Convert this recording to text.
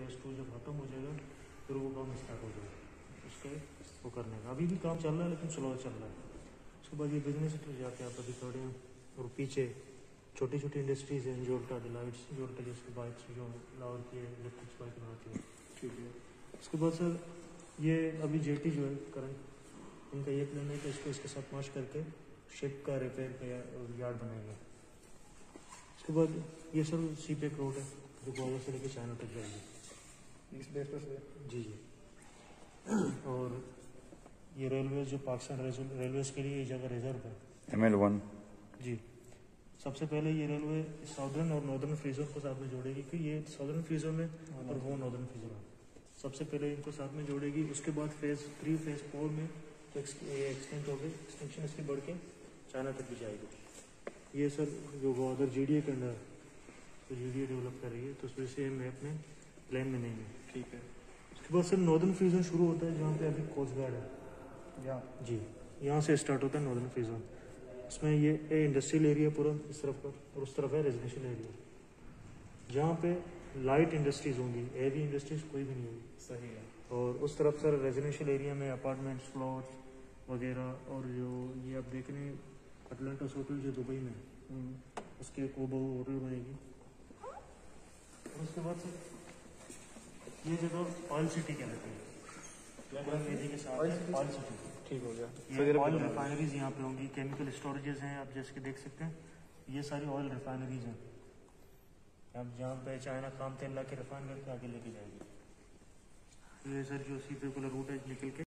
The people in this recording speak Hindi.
फेज 2 जब खत्म हो जाएगा फिर वो काम स्टार्ट हो जाएगा उसके वो करने का। अभी भी काम चल रहा है लेकिन स्लो चल रहा है। उसके बाद ये बिजनेस सेक्टर जाके आप अभी खड़े हैं और पीछे छोटी छोटी इंडस्ट्रीज़ हैं, जोल्टा डिलाइट्स, जोल्टा जैसे बाइक्स जो लाहौर की इलेक्ट्रिक बाइक बनाती है। ठीक है। उसके बाद सर ये अभी जेटी जो है करंट इनका ये प्लान है कि इसको इसके साथ मर्ज करके शिप का रिपेयर का यार्ड बनाएंगे। उसके बाद ये सर सी पेक रोड है जो ग्वालियर से लेकर चाइना तक जाएगी इस बेस पर से। जी जी। और ये रेलवे जो पाकिस्तान रेलवेज के लिए ये जगह रिजर्व है ML1। जी। सबसे पहले ये रेलवे साउदर्न और नॉर्दर्न फ्री जोन को साथ में जोड़ेगी कि ये साउदर्न फ्री जोन में और वो नॉर्दर्न फ्री जोन में। सबसे पहले इनको साथ में जोड़ेगी। उसके बाद फेज 3 फेज 4 में एक्सटेंड होगी, एक्सटेंशन इसकी बढ़ के चाइना तक भी जाएगी। ये सर जो बॉर्डर GDA के अंडर तो GDA डेवलप कर रही है तो उस वजह से मैप में प्लान में नहीं है। ठीक है। उसके बाद सर नॉर्दर्न फ्री जोन शुरू होता है जहाँ पे अभी कोस्ट गार्ड है यहाँ। जी, यहाँ से स्टार्ट होता है नॉर्दर्न फ्री जोन। इसमें ये इंडस्ट्रियल एरिया पूरा इस तरफ का और उस तरफ है रेजिडेंशियल एरिया जहाँ पे लाइट इंडस्ट्रीज होंगी, हैवी इंडस्ट्रीज कोई भी नहीं होगी। सही है। और उस तरफ सर रेजिडेंशियल एरिया में अपार्टमेंट्स, प्लॉट्स वगैरह और जो ये आप देख रहे हैं अटलांटिस होटल जो दुबई में उसके एक वो होटल बनेगी। और उसके बाद सर ये जगह ऑयल सिटी कहलाती है, नदी के साथ ऑयल सिटी। ठीक हो गया। ये ऑयल रिफाइनरीज यहाँ पे होंगी, केमिकल स्टोरेजेस हैं आप जैसे कि देख सकते हैं, ये सारी ऑयल रिफाइनरीज हैं। अब जहाँ पे चाइना काम तेल ला के रिफाइन करके आगे लेके जाएगी। ये सर जो सी पे रूट है निकल के